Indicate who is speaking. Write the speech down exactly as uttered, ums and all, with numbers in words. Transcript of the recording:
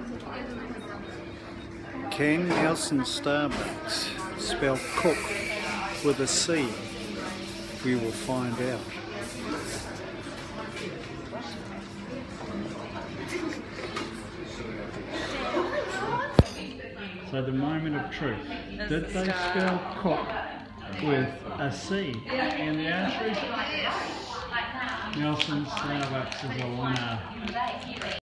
Speaker 1: Can Nelson Starbucks spell cook with a C? We will find out. So the moment of truth. Did they spell cook with a C? And the answer is Nelson Starbucks is a winner.